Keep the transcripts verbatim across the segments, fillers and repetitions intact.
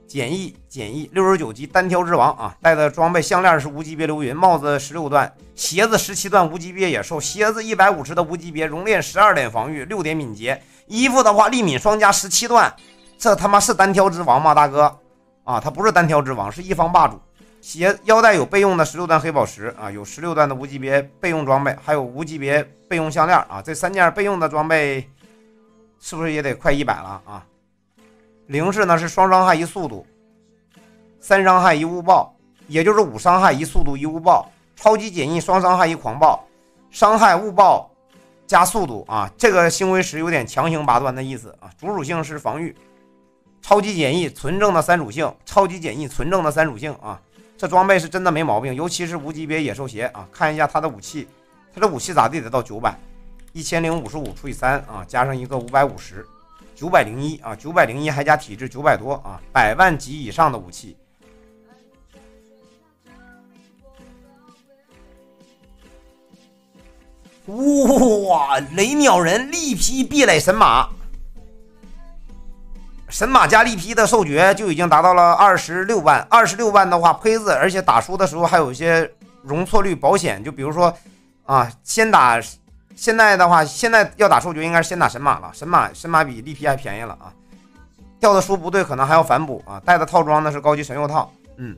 简易简易六十九级单挑之王啊，带的装备项链是无级别流云，帽子十六段，鞋子十七段无级别野兽，鞋子一百五十的无级别，熔炼十二点防御，六点敏捷，衣服的话力敏双加十七段，这他妈是单挑之王吗，大哥啊？他不是单挑之王，是一方霸主。鞋腰带有备用的十六段黑宝石啊，有十六段的无级别备用装备，还有无级别备用项链啊，这三件备用的装备是不是也得快一百了啊？零式呢是双伤害一速度，三伤害一误爆，也就是五伤害一速度一误爆，超级简易双伤害一狂暴，伤害误爆加速度啊，这个星辉石有点强行拔端的意思啊，主属性是防御，超级简易纯正的三属性，超级简易纯正的三属性啊，这装备是真的没毛病，尤其是无级别野兽鞋啊，看一下它的武器，它的武器咋地得到九百，一千零五十五除以三啊，加上一个五百五十。九百零一啊，九百零一还加体质九百多啊，百万级以上的武器。哇，雷鸟人力劈壁垒神马，神马加力劈的兽诀就已经达到了二十六万，二十六万的话胚子，而且打输的时候还有一些容错率保险，就比如说啊，先打。现在的话，现在要打兽诀应该是先打神马了，神马神马比力劈还便宜了啊。掉的书不对，可能还要反补啊。带的套装呢是高级神佑套，嗯，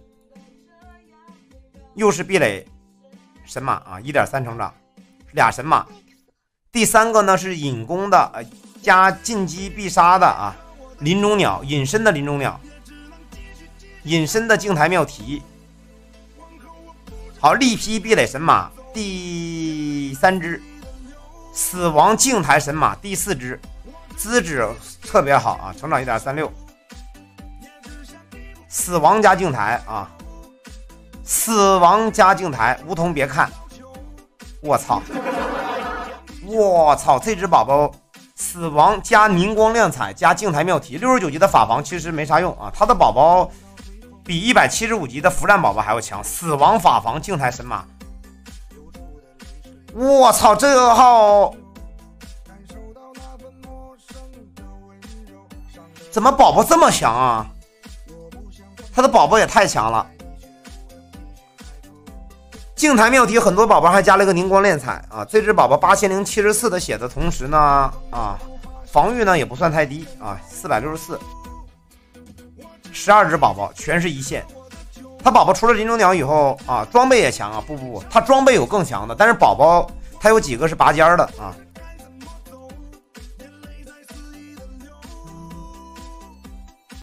又是壁垒神马啊， 一点三 成长，俩神马。第三个呢是隐攻的、呃、加进击必杀的啊，林中鸟，隐身的林中鸟，隐身的镜台妙题。好，力劈壁垒神马第三只。死亡镜台神马第四只，资质特别好啊，成长 一点三六。死亡加镜台啊，死亡加镜台，梧桐别看，我操，我操，这只宝宝死亡加凝光亮彩加镜台妙题，六十九级的法防其实没啥用啊，他的宝宝比一百七十五级的符战宝宝还要强，死亡法防镜台神马。我操，这个号怎么宝宝这么强啊？他的宝宝也太强了。镜台妙题很多宝宝还加了个凝光炼彩啊，这只宝宝八千零七十四的血的同时呢啊，防御呢也不算太低啊，四百六十四。十二只宝宝全是一线。他宝宝除了林中鸟以后啊，装备也强啊！不不不，他装备有更强的，但是宝宝他有几个是拔尖的啊，